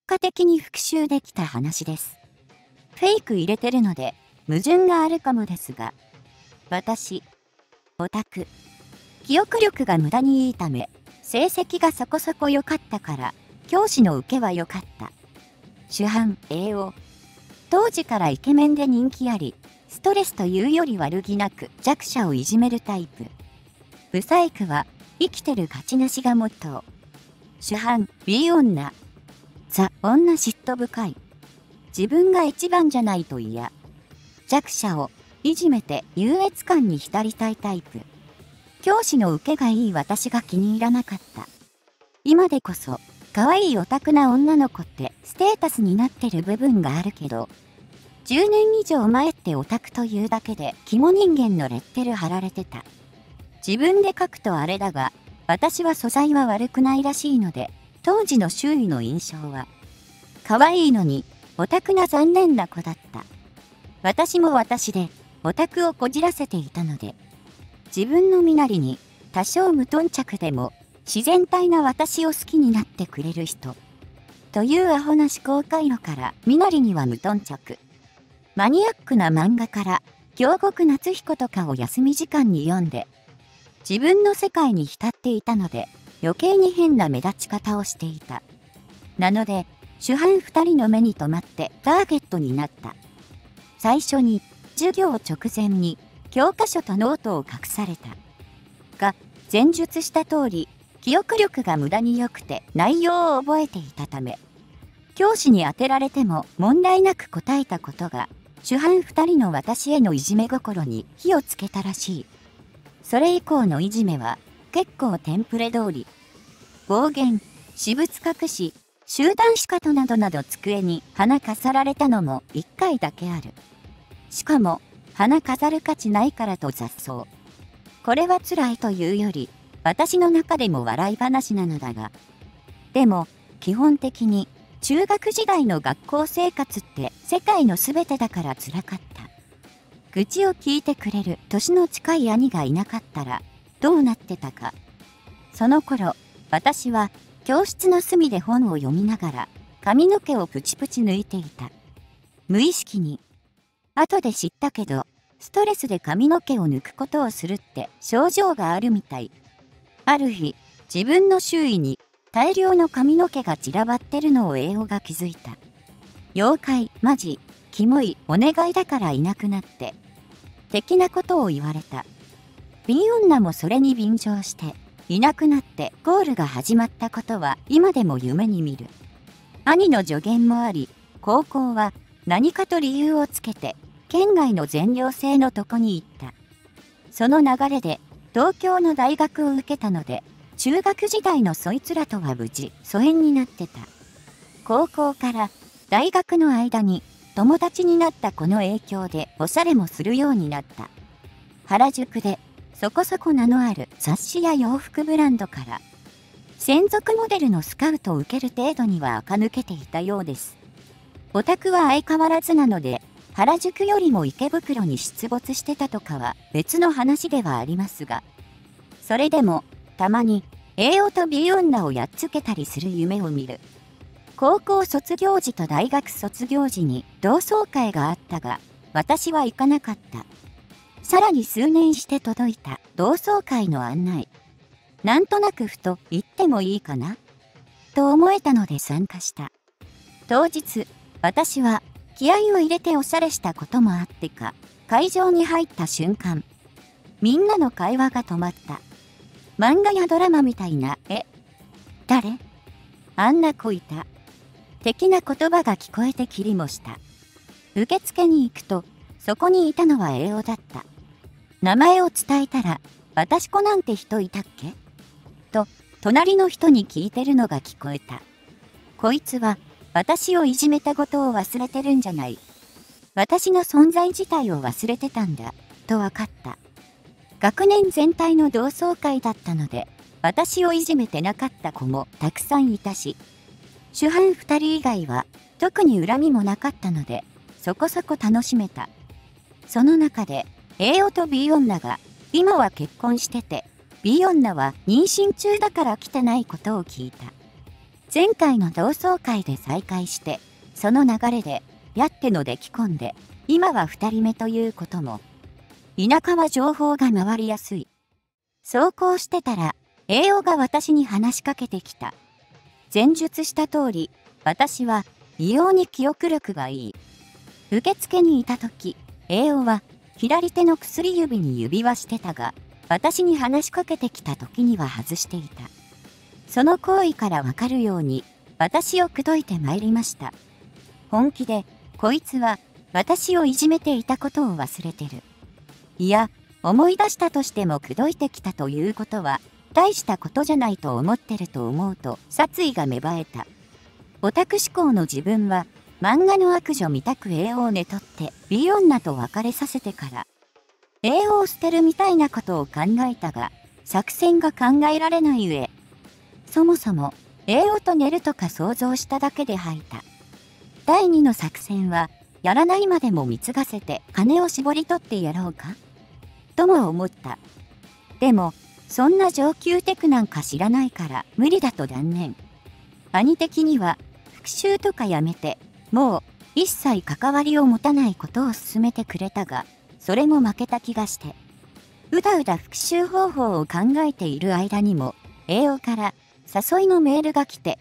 果的に復習できた話です。フェイク入れてるので矛盾があるかもですが、私、オタク、記憶力が無駄にいいため、成績がそこそこ良かったから、教師の受けは良かった。主犯、栄養。当時からイケメンで人気あり、ストレスというより悪気なく弱者をいじめるタイプ。ブサイクは、生きてる勝ちなしがモットー。主犯、B 女。ザ・女嫉妬深い。自分が一番じゃないと嫌。弱者をいじめて優越感に浸りたいタイプ。教師の受けがいい私が気に入らなかった。今でこそ、可愛いオタクな女の子ってステータスになってる部分があるけど、10年以上前ってオタクというだけで肝人間のレッテル貼られてた。自分で書くとあれだが、私は素材は悪くないらしいので、当時の周囲の印象は、可愛いのにオタクな残念な子だった。私も私でオタクをこじらせていたので、自分の身なりに多少無頓着でも自然体な私を好きになってくれる人。というアホな思考回路から身なりには無頓着。マニアックな漫画から京極夏彦とかを休み時間に読んで、自分の世界に浸っていたので余計に変な目立ち方をしていた。なので、主犯2人の目に留まってターゲットになった。最初に授業直前に教科書とノートを隠された。が、前述した通り、記憶力が無駄に良くて内容を覚えていたため、教師に当てられても問題なく答えたことが、主犯2人の私へのいじめ心に火をつけたらしい。それ以降のいじめは結構テンプレ通り。暴言、私物隠し、集団仕方などなど机に花飾られたのも1回だけある。しかも、花飾る価値ないからと雑草。これは辛いというより、私の中でも笑い話なのだが。でも、基本的に、中学時代の学校生活って世界の全てだから辛かった。愚痴を聞いてくれる年の近い兄がいなかったら、どうなってたか。その頃、私は、教室の隅で本を読みながら、髪の毛をプチプチ抜いていた。無意識に。後で知ったけど、ストレスで髪の毛を抜くことをするって症状があるみたい。ある日、自分の周囲に大量の髪の毛が散らばってるのを栄養が気づいた。妖怪、マジ、キモい、お願いだからいなくなって。的なことを言われた。B 女もそれに便乗して、いなくなってゴールが始まったことは今でも夢に見る。兄の助言もあり、高校は何かと理由をつけて、県外の全寮制のとこに行った。その流れで東京の大学を受けたので、中学時代のそいつらとは無事疎遠になってた。高校から大学の間に友達になった子の影響でおしゃれもするようになった。原宿でそこそこ名のある雑誌や洋服ブランドから専属モデルのスカウトを受ける程度には垢抜けていたようです。オタクは相変わらずなので、原宿よりも池袋に出没してたとかは別の話ではありますが、それでもたまに A 男と B 女をやっつけたりする夢を見る。高校卒業時と大学卒業時に同窓会があったが、私は行かなかった。さらに数年して届いた同窓会の案内。なんとなくふと行ってもいいかなと思えたので参加した。当日、私は気合を入れておしゃれしたこともあってか、会場に入った瞬間、みんなの会話が止まった。漫画やドラマみたいな、誰？あんな子いた。的な言葉が聞こえてきりもした。受付に行くと、そこにいたのは栄養だった。名前を伝えたら、私子なんて人いたっけ？と、隣の人に聞いてるのが聞こえた。こいつは、私をいじめたことを忘れてるんじゃない。私の存在自体を忘れてたんだ、と分かった。学年全体の同窓会だったので、私をいじめてなかった子もたくさんいたし、主犯2人以外は特に恨みもなかったので、そこそこ楽しめた。その中で、A 男と B 女が、今は結婚してて、B 女は妊娠中だから来てないことを聞いた。 前回の同窓会で再会して、その流れで、やってのでき込んで、今は2人目ということも。田舎は情報が回りやすい。そうこうしてたら、栄養が私に話しかけてきた。前述した通り、私は異様に記憶力がいい。受付にいた時、栄養は左手の薬指に指輪してたが、私に話しかけてきた時には外していた。その行為からわかるように、私を口説いてまいりました。本気で、こいつは私をいじめていたことを忘れてる。いや、思い出したとしても口説いてきたということは、大したことじゃないと思ってると思うと殺意が芽生えた。オタク思考の自分は漫画の悪女見たく栄養を寝取って美女と別れさせてから栄養を捨てるみたいなことを考えたが作戦が考えられない上そもそも栄養と寝るとか想像しただけで吐いた。第2の作戦はやらないまでも貢がせて金を絞り取ってやろうかとも思った。でもそんな上級テクなんか知らないから無理だと断念。兄的には復讐とかやめてもう一切関わりを持たないことを勧めてくれたがそれも負けた気がしてうだうだ復讐方法を考えている間にも栄養から誘いのメールが来て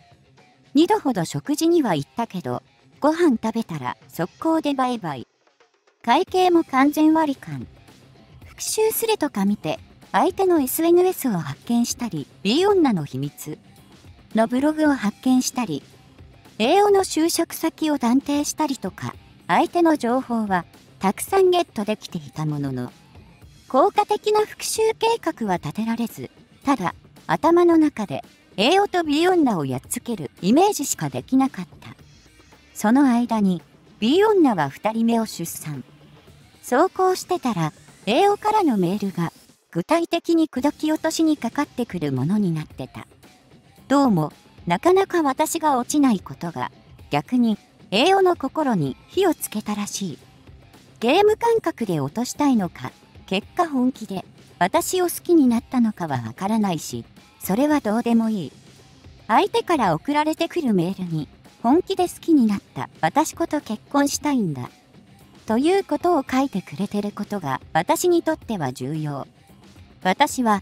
2度ほど食事には行ったけどご飯食べたら速攻でバイバイ。会計も完全割り勘。復讐するとか見て相手の SNS を発見したり B 女の秘密のブログを発見したり栄養の就職先を断定したりとか相手の情報はたくさんゲットできていたものの効果的な復讐計画は立てられずただ頭の中で栄養と B 女をやっつけるイメージしかできなかった。その間に B 女は2人目を出産。そうこうしてたら栄養からのメールが具体的に口説き落としにかかってくるものになってた。どうもなかなか私が落ちないことが逆に栄養の心に火をつけたらしい。ゲーム感覚で落としたいのか結果本気で私を好きになったのかはわからないしそれはどうでもいい。相手から送られてくるメールに本気で好きになった私こと結婚したいんだということを書いてくれてることが私にとっては重要。私は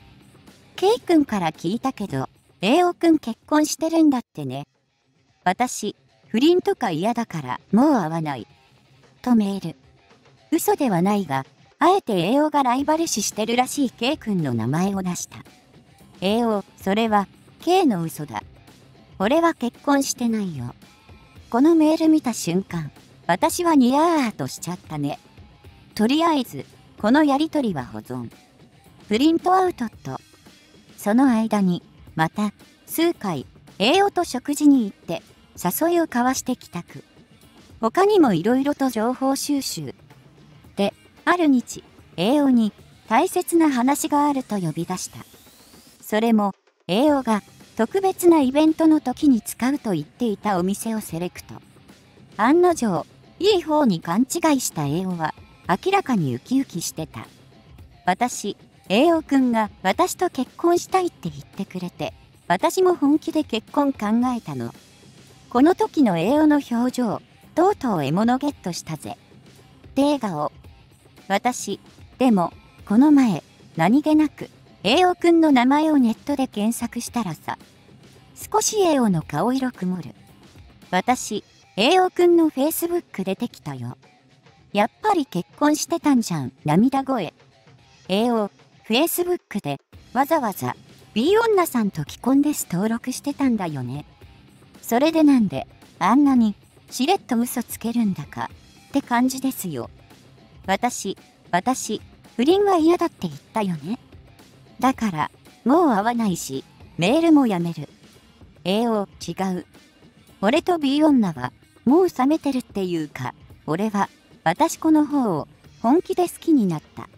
K 君から聞いたけど栄養くん結婚してるんだってね。私不倫とか嫌だからもう会わないとメール。嘘ではないがあえて栄養がライバル視してるらしい K 君の名前を出した。栄養それは K の嘘だ。俺は結婚してないよ。このメール見た瞬間私はニヤーとしちゃったね。とりあえずこのやりとりは保存。プリントアウトとその間にまた数回栄養と食事に行って誘いを交わして帰宅。他にもいろいろと情報収集である日栄養に大切な話があると呼び出した。それも栄養が特別なイベントの時に使うと言っていたお店をセレクト。案の定いい方に勘違いした栄養は明らかにウキウキしてた。栄養くんが私と結婚したいって言ってくれて私も本気で結婚考えたの。この時の栄養の表情とうとう獲物ゲットしたぜって笑顔。私でもこの前何気なく栄養くんの名前をネットで検索したらさ少し栄養の顔色曇る。栄養くんの Facebook 出てきたよ。やっぱり結婚してたんじゃん涙声。栄養Facebook でわざわざ B 女さんと既婚です登録してたんだよね。それでなんであんなにしれっと嘘つけるんだかって感じですよ。私不倫は嫌だって言ったよね。だからもう会わないしメールもやめる。違う。俺と B 女はもう冷めてるっていうか俺は私子の方を本気で好きになった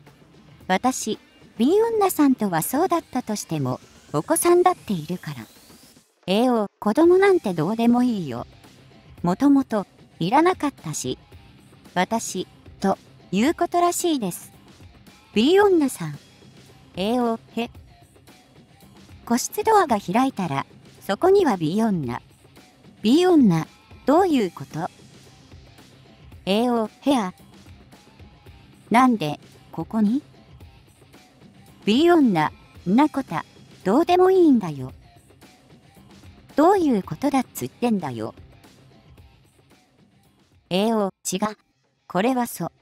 。B 女さんとはそうだったとしてもお子さんだっているから。子供なんてどうでもいいよ。もともといらなかったし。ということらしいです。B 女さん。個室ドアが開いたらそこには B 女。 B 女、どういうこと？ AO、ヘア。なんで、ここに？ B 女、んなこた、どうでもいいんだよ。どういうことだっつってんだよ。違う。これはそう。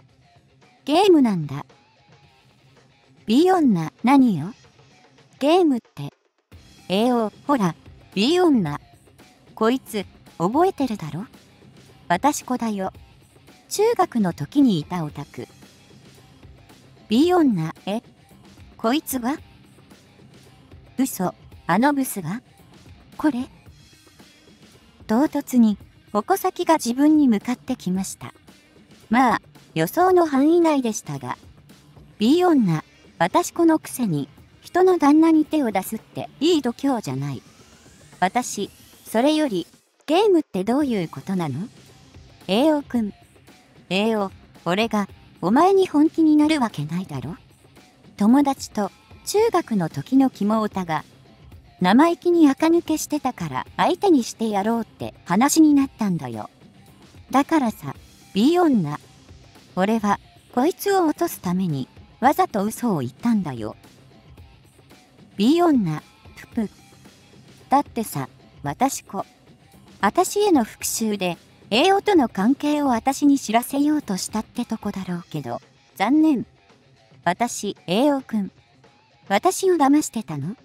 ゲームなんだ。B 女、何よ？ゲームって。ほら、B 女。こいつ、覚えてるだろ？私子だよ。中学の時にいたオタク。B 女、こいつが？嘘、あのブスが？これ？唐突に、矛先が自分に向かってきました。まあ、予想の範囲内でしたが。B 女、私子のくせに、人の旦那に手を出すっていい度胸じゃない。私、それより、ゲームってどういうことなの？くん。俺が、お前に本気になるわけないだろ？友達と、中学の時のキモオタが、生意気に垢抜けしてたから相手にしてやろうって話になったんだよ。だからさ、B 女。俺は、こいつを落とすために、わざと嘘を言ったんだよ。B 女、ぷぷ。だってさ、私への復讐で、AO との関係を私に知らせようとしたってとこだろうけど、残念。私、AO くん。私を騙してたの？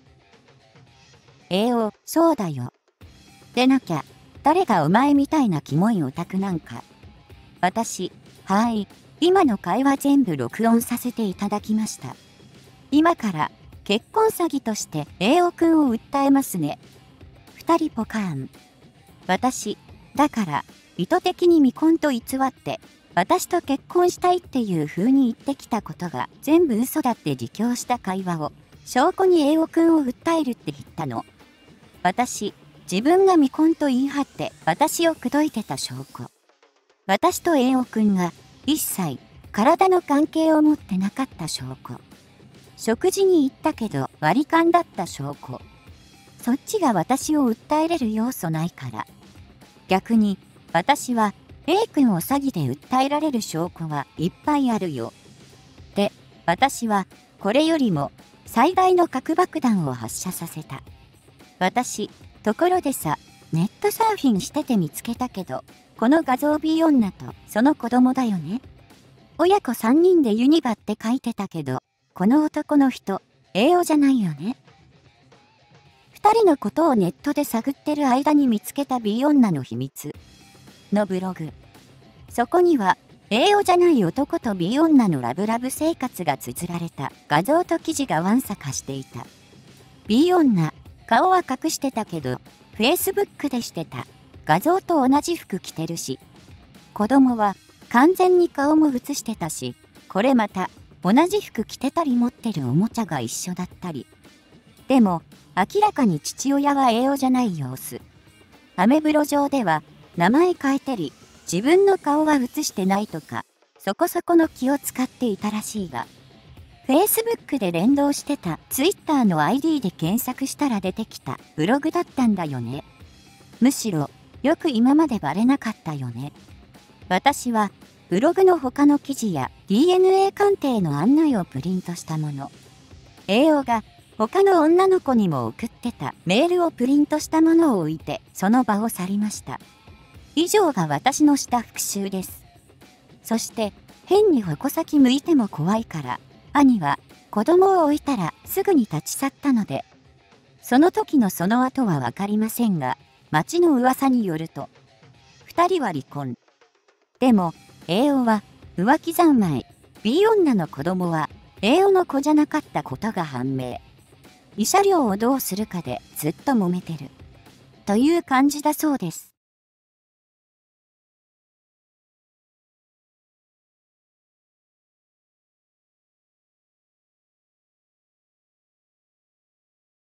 そうだよ。でなきゃ、誰がお前みたいなキモいオタクなんか。私、今の会話全部録音させていただきました。今から、結婚詐欺として AO くんを訴えますね。二人ポカーン。私、だから、意図的に未婚と偽って、私と結婚したいっていう風に言ってきたことが全部嘘だって自供した会話を、証拠に AO くんを訴えるって言ったの。私、自分が未婚と言い張って私を口説いてた証拠。私と AO くんが一切体の関係を持ってなかった証拠。食事に行ったけど割り勘だった証拠。そっちが私を訴えれる要素ないから。逆に、私は A 君を詐欺で訴えられる証拠はいっぱいあるよ。で、私はこれよりも最大の核爆弾を発射させた。私、ところでさ、ネットサーフィンしてて見つけたけど、この画像 B 女とその子供だよね。親子3人でユニバって書いてたけど、この男の人、AO じゃないよね。2人のことをネットで探ってる間に見つけた B 女の秘密のブログ。そこには AO じゃない男と B 女のラブラブ生活が綴られた画像と記事がわんさかしていた。B 女、顔は隠してたけど、Facebook でしてた。画像と同じ服着てるし。子供は完全に顔も写してたし、これまた同じ服着てたり持ってるおもちゃが一緒だったり。でも、明らかに父親は AO じゃない様子。アメブロ上では、名前変えてり、自分の顔は写してないとか、そこそこの気を使っていたらしいが、Facebook で連動してた Twitter の ID で検索したら出てきたブログだったんだよね。むしろ、よく今までバレなかったよね。私は、ブログの他の記事や DNA 鑑定の案内をプリントしたもの。AO が、他の女の子にも送ってたメールをプリントしたものを置いてその場を去りました。以上が私のした復讐です。そして変に矛先向いても怖いから兄は子供を置いたらすぐに立ち去ったので、その時のその後はわかりませんが、町の噂によると2人は離婚。でも AO は浮気三昧、B 女の子供は AO の子じゃなかったことが判明。慰謝料をどうするかでずっと揉めてる。という感じだそうです。